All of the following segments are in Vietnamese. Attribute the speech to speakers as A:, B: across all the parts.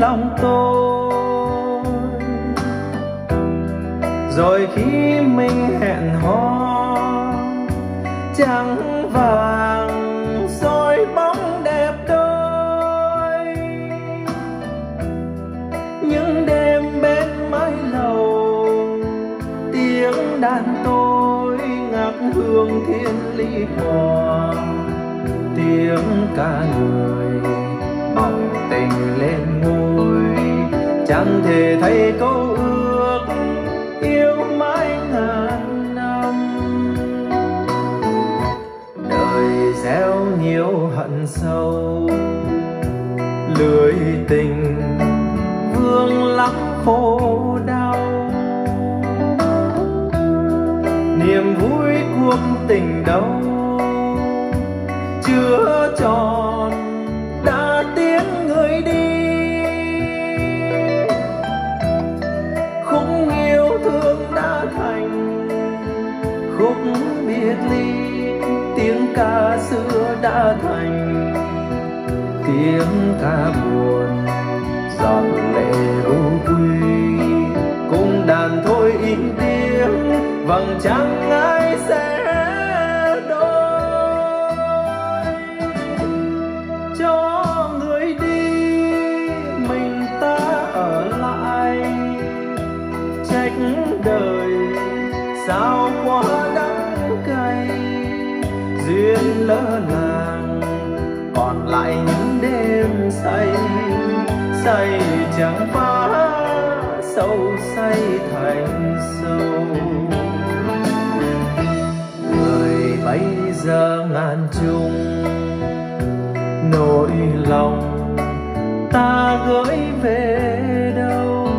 A: lòng tôi. Rồi khi mình hẹn hò trắng vàng soi bóng đẹp đôi, những đêm bên mái lầu tiếng đàn tôi ngát hương thiên lý hòa, tiếng ca người bỏng tình lên môi, chẳng thể thấy câu ước yêu mãi ngàn năm. Đời gieo nhiều hận sâu, lưới tình vương lắm khổ đau, niềm vui cuộc tình đâu chưa tròn đã tiếng người đi. Khúc yêu thương đã thành khúc biệt ly, tiếng ca xưa đã thành tiếng ca buồn, giọt lệ u quy cùng đàn thôi im tiếng, vầng trăng ai sẽ đôi cho người đi, mình ta ở lại trách đời sao quá đắng cay, duyên lỡ làng còn lại những đêm say, say chẳng phá sâu say thành sâu. Người bây giờ ngàn trùng nỗi lòng ta gửi về đâu,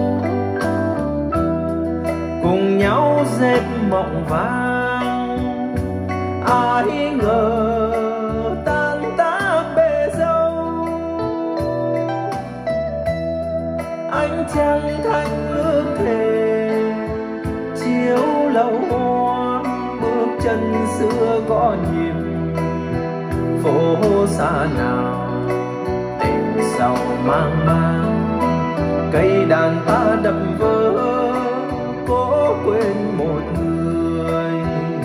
A: cùng nhau dệt mộng vàng ai ngờ tan tác bể dâu. Ánh trăng thanh ước thề chiếu lầu hoa, bước chân xưa gõ nhịp phố xa nào tình sầu mang mang, cây đàn ta đập vỡ cố quên một người.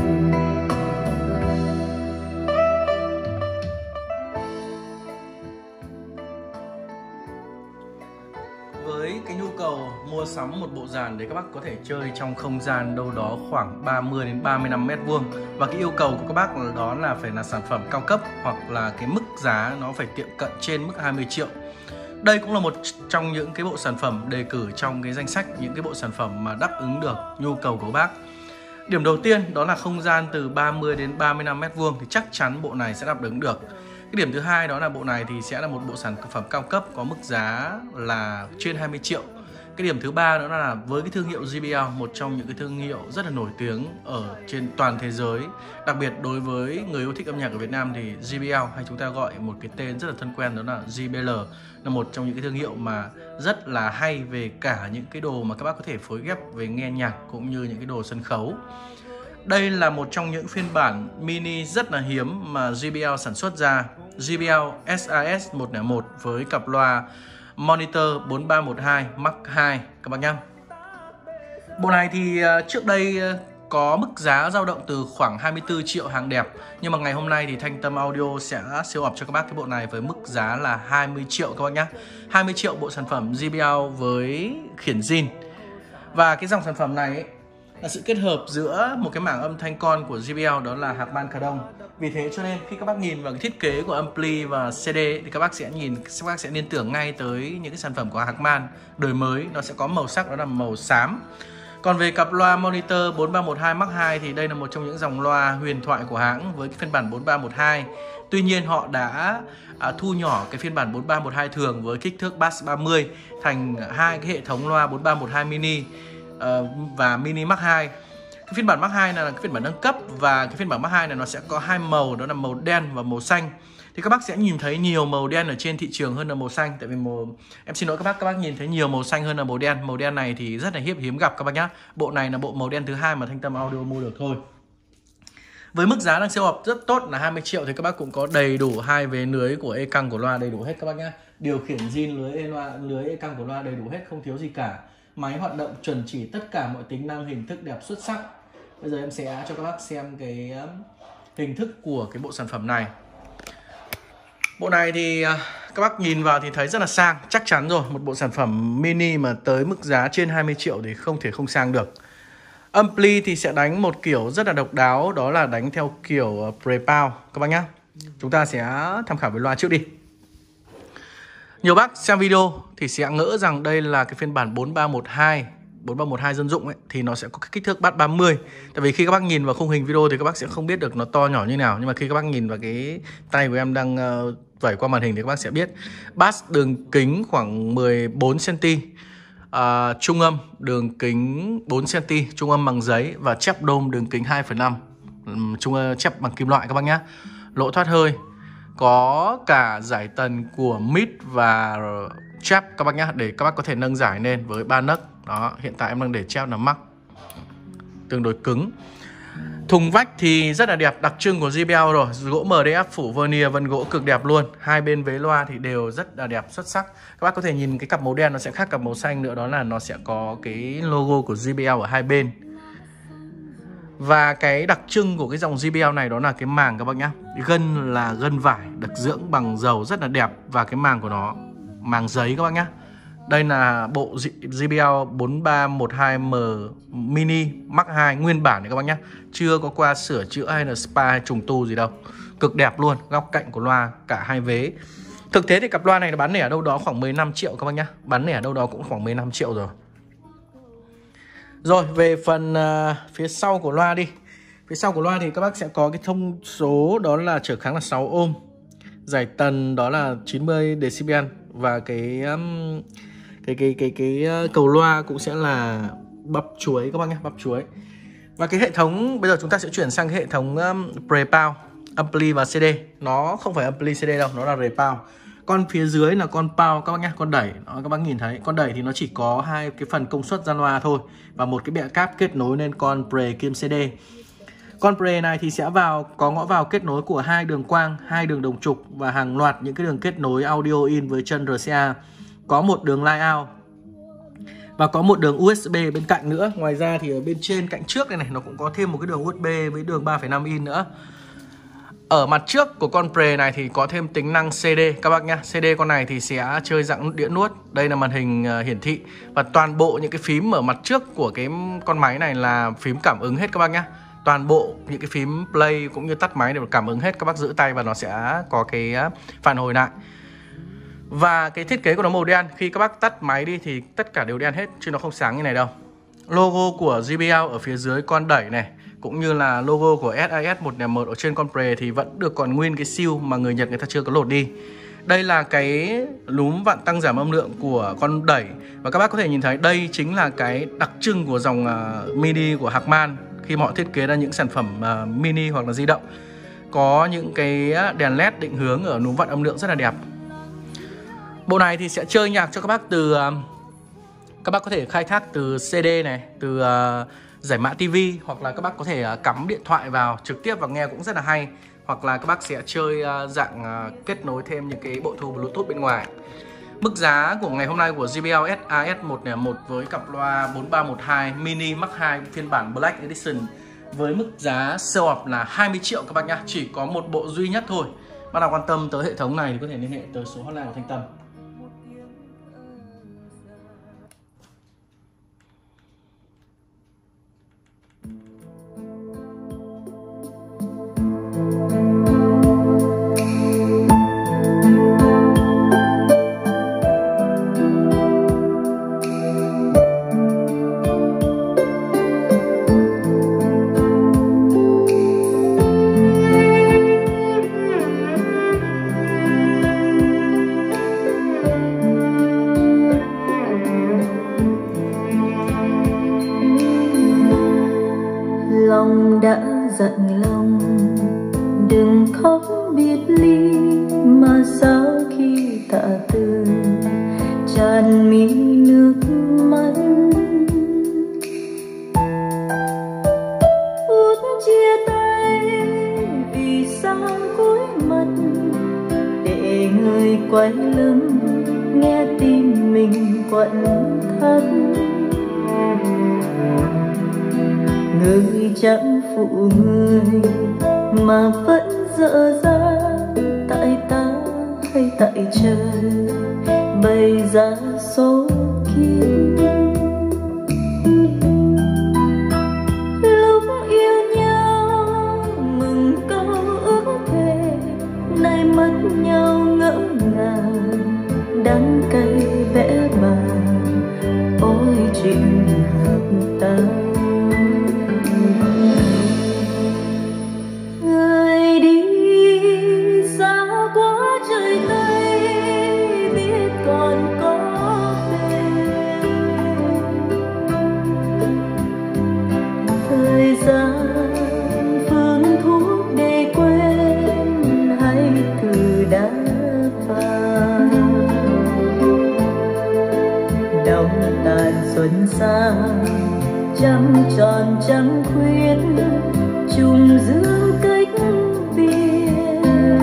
B: Với cái nhu cầu mua sắm một bộ dàn để các bác có thể chơi trong không gian đâu đó khoảng 30 đến 35 mét vuông, và cái yêu cầu của các bác đó là phải là sản phẩm cao cấp hoặc là cái mức giá nó phải tiệm cận trên mức 20 triệu. Đây cũng là một trong những cái bộ sản phẩm đề cử trong cái danh sách những cái bộ sản phẩm mà đáp ứng được nhu cầu của các bác. Điểm đầu tiên đó là không gian từ 30 đến 35 mét vuông thì chắc chắn bộ này sẽ đáp ứng được. Cái điểm thứ hai đó là bộ này thì sẽ là một bộ sản phẩm cao cấp có mức giá là trên 20 triệu. Cái điểm thứ ba nữa là với cái thương hiệu JBL, một trong những cái thương hiệu rất là nổi tiếng ở trên toàn thế giới. Đặc biệt đối với người yêu thích âm nhạc ở Việt Nam thì JBL, hay chúng ta gọi một cái tên rất là thân quen đó là JBL, là một trong những cái thương hiệu mà rất là hay về cả những cái đồ mà các bác có thể phối ghép về nghe nhạc cũng như những cái đồ sân khấu. Đây là một trong những phiên bản mini rất là hiếm mà JBL sản xuất ra, JBL SAS 101 với cặp loa Monitor 4312 Mark II các bác nhé. Bộ này thì trước đây có mức giá dao động từ khoảng 24 triệu hàng đẹp, nhưng mà ngày hôm nay thì Thanh Tâm Audio sẽ siêu up cho các bác cái bộ này với mức giá là 20 triệu các bác nhé. 20 triệu bộ sản phẩm JBL với khiển zin. Và cái dòng sản phẩm này ấy, là sự kết hợp giữa một cái mảng âm thanh con của JBL đó là Harman Kardon. Vì thế cho nên khi các bác nhìn vào cái thiết kế của ampli và CD thì các bác sẽ liên tưởng ngay tới những cái sản phẩm của Harman đời mới, nó sẽ có màu sắc đó là màu xám. Còn về cặp loa Monitor 4312 Mark II thì đây là một trong những dòng loa huyền thoại của hãng với cái phiên bản 4312. Tuy nhiên họ đã thu nhỏ cái phiên bản 4312 thường với kích thước bass 30 thành hai cái hệ thống loa 4312 mini và mini Mark II. Cái phiên bản Mark II là cái phiên bản nâng cấp, và cái phiên bản Mark II này nó sẽ có hai màu, đó là màu đen và màu xanh. Thì các bác sẽ nhìn thấy nhiều màu đen ở trên thị trường hơn là màu xanh. Tại vì em xin lỗi các bác nhìn thấy nhiều màu xanh hơn là màu đen. Màu đen này thì rất là hiếm gặp các bác nhá. Bộ này là bộ màu đen thứ hai mà Thanh Tâm Audio mua được thôi. Với mức giá đang siêu hợp rất tốt là 20 triệu thì các bác cũng có đầy đủ hai vế lưới của e căng của loa đầy đủ hết các bác nhá. điều khiển zin, lưới căng của loa đầy đủ hết, không thiếu gì cả. Máy hoạt động chuẩn chỉ tất cả mọi tính năng, hình thức đẹp xuất sắc. Bây giờ em sẽ cho các bác xem cái hình thức của cái bộ sản phẩm này. Bộ này thì các bác nhìn vào thì thấy rất là sang, chắc chắn rồi. Một bộ sản phẩm mini mà tới mức giá trên 20 triệu thì không thể không sang được. Ampli thì sẽ đánh một kiểu rất là độc đáo, đó là đánh theo kiểu pre-pound các bác nhé. Chúng ta sẽ tham khảo với loa trước đi. Nhiều bác xem video thì sẽ ngỡ rằng đây là cái phiên bản 4312 dân dụng ấy, thì nó sẽ có cái kích thước bass 30. Tại vì khi các bác nhìn vào khung hình video thì các bác sẽ không biết được nó to nhỏ như nào. Nhưng mà khi các bác nhìn vào cái tay của em đang vẩy qua màn hình thì các bác sẽ biết. Bass đường kính khoảng 14cm, trung âm đường kính 4cm, trung âm bằng giấy, và chép đôm đường kính 2,5, chép bằng kim loại các bác nhé. Lỗ thoát hơi, có cả giải tần của mid và chép các bác nhé, để các bác có thể nâng giải lên với 3 nấc. Đó, hiện tại em đang để chép là max, tương đối cứng. Thùng vách thì rất là đẹp, đặc trưng của JBL rồi, gỗ MDF phủ vernier, vân gỗ cực đẹp luôn. Hai bên vế loa thì đều rất là đẹp, xuất sắc. Các bác có thể nhìn cái cặp màu đen nó sẽ khác cặp màu xanh nữa, đó là nó sẽ có cái logo của JBL ở hai bên. Và cái đặc trưng của cái dòng JBL này đó là cái màng các bác nhá. Gân là gân vải được dưỡng bằng dầu rất là đẹp, và cái màng của nó màng giấy các bác nhá. Đây là bộ JBL 4312M Mini Mark 2 nguyên bản này các bác nhé. Chưa có qua sửa chữa hay là spa hay trùng tu gì đâu. Cực đẹp luôn, góc cạnh của loa cả hai vế. Thực tế thì cặp loa này nó bán lẻ đâu đó khoảng 15 triệu các bác nhé. Bán lẻ đâu đó cũng khoảng 15 triệu rồi. Rồi về phần phía sau của loa đi. Phía sau của loa thì các bác sẽ có cái thông số đó là trở kháng là 6 ohm. Giải tần đó là 90 decibel. Và cái cầu loa cũng sẽ là bắp chuối các bác nhé, bắp chuối. Và cái hệ thống bây giờ chúng ta sẽ chuyển sang cái hệ thống pre-pound, ampli và CD. Nó không phải ampli CD đâu, nó là pre-pound. Con phía dưới là con pound các bác nhé, con đẩy. Đó, các bác nhìn thấy con đẩy thì nó chỉ có hai cái phần công suất ra loa thôi, và một cái bẹ cáp kết nối lên con pre kim CD. Con pre này thì sẽ có ngõ vào kết nối của 2 đường quang, 2 đường đồng trục và hàng loạt những cái đường kết nối audio in với chân RCA. Có một đường line out và có một đường USB bên cạnh nữa. Ngoài ra thì ở bên trên cạnh trước này nó cũng có thêm một cái đường USB với đường 3,5 in nữa. Ở mặt trước của con pre này thì có thêm tính năng CD các bác nhá. CD con này thì sẽ chơi dạng đĩa nuốt. Đây là màn hình hiển thị, và toàn bộ những cái phím ở mặt trước của cái con máy này là phím cảm ứng hết các bác nhá. Toàn bộ những cái phím play cũng như tắt máy đều cảm ứng hết, các bác giữ tay và nó sẽ có cái phản hồi lại. Và cái thiết kế của nó màu đen, khi các bác tắt máy đi thì tất cả đều đen hết chứ nó không sáng như này đâu. Logo của JBL ở phía dưới con đẩy này, cũng như là logo của SAS101 ở trên con pre thì vẫn được còn nguyên cái siêu mà người Nhật người ta chưa có lột đi. Đây là cái núm vặn tăng giảm âm lượng của con đẩy, và các bác có thể nhìn thấy đây chính là cái đặc trưng của dòng mini của Harman khi mà họ thiết kế ra những sản phẩm mini hoặc là di động. Có những cái đèn LED định hướng ở núm vặn âm lượng rất là đẹp. Bộ này thì sẽ chơi nhạc cho các bác từ các bác có thể khai thác từ CD này, từ giải mã TV, hoặc là các bác có thể cắm điện thoại vào trực tiếp và nghe cũng rất là hay. Hoặc là các bác sẽ chơi dạng kết nối thêm những cái bộ thu Bluetooth bên ngoài. Mức giá của ngày hôm nay của JBL SAS101 với cặp loa 4312 Mini Mark 2 phiên bản Black Edition với mức giá sale off là 20 triệu các bác nhá. Chỉ có một bộ duy nhất thôi. Bác nào quan tâm tới hệ thống này thì có thể liên hệ tới số hotline của Thanh Tâm.
C: Lòng đã dặn lòng đừng khóc biệt ly, mà sao khi tạ từ tràn mi nước mắt. Út chia tay vì sao cúi mặt để người quay lưng nghe tim mình quặn thắt. Người chẳng phụ người mà vẫn dở dang, tại ta hay tại trời bày ra số kiếp. Lúc yêu nhau mừng câu ước thề, nay mất nhau ngỡ ngàng, đắng cay vẽ bàn ôi chuyện hợp ta. Người đi xa quá trời Tây, biết còn có về. Thời gian phương thuốc để quên hay từ đã phai. Đông tàn xuân sang trăng tròn trăng khuyết, trùng dương cách biệt.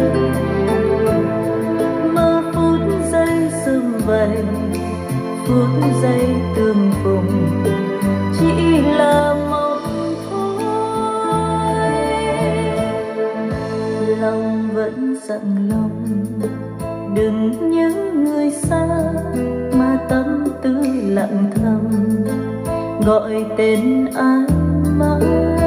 C: Mơ phút giây sum vầy, phút giây tương phùng, chỉ là mộng thôi. Lòng vẫn dặn lòng đừng nhớ người xa, mà tâm tư lặng thầm gọi tên ai mãi.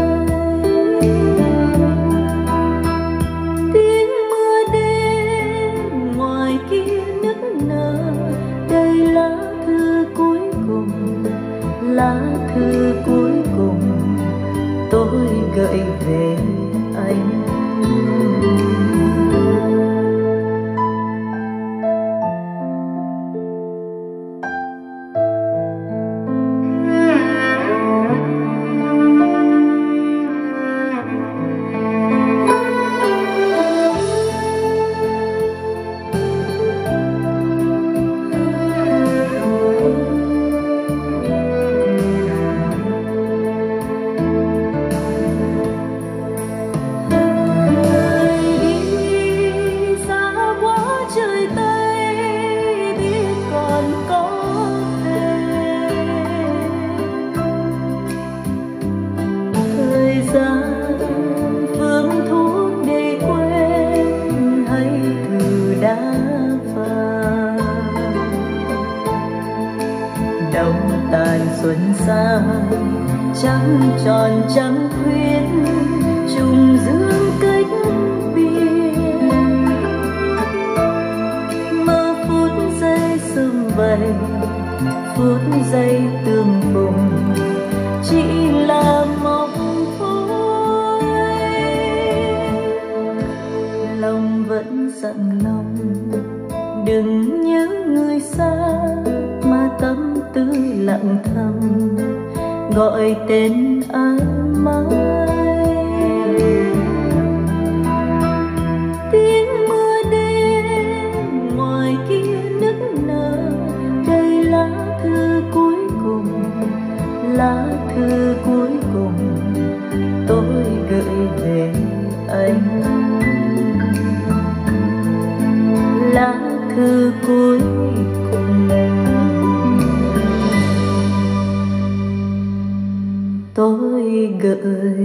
C: Tiếng mưa đêm ngoài kia nức nở, đây lá thư cuối cùng, lá thư cuối cùng tôi gửi về anh. Đông tàn xuân sang trăng tròn trăng khuyết, trùng dương cách biệt. Mơ phút giây sum vầy, phút giây tương phùng, chỉ là mộng thôi. Lòng vẫn dặn lòng đừng nhớ người xa, mà tâm tư lặng thầm gọi tên ai mãi. Tiếng mưa đêm ngoài kia nức nở, đây lá thư cuối cùng, lá thư cuối cùng tôi gửi về anh. Lá thư cuối cùng tôi gửi